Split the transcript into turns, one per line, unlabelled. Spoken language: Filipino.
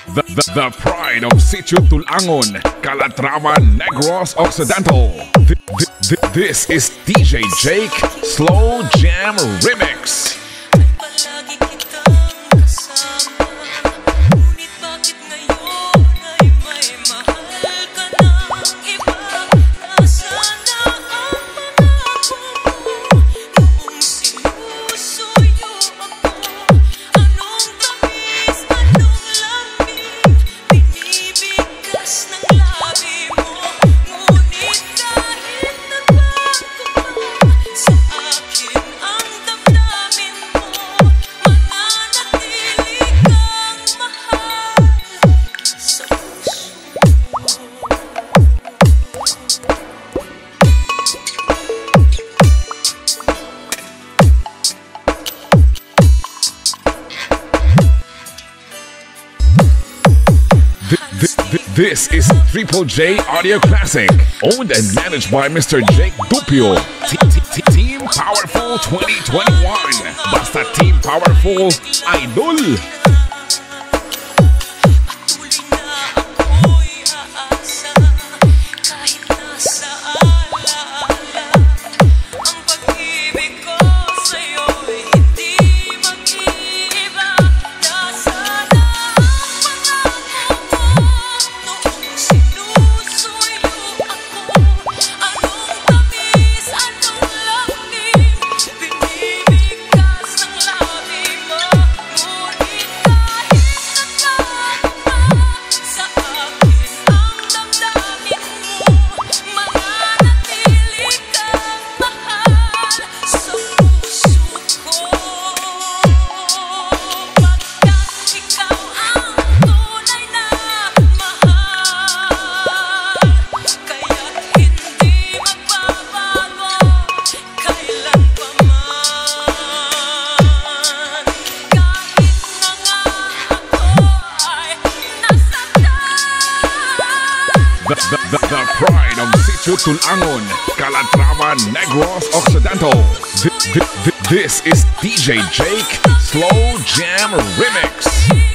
The pride of Sitio Tulangon, Calatrava, Negros Occidental. This is DJ Jake, Slowjam Remix. This is Triple J Audio Classic, owned and managed by Mr. Jake Dupio. Team Powerful 2021. Basta Team Powerful Idol. The pride of Sitio Tulangon, Calatrava, Negros Occidental. This is DJ Jake, Slowjam Remix.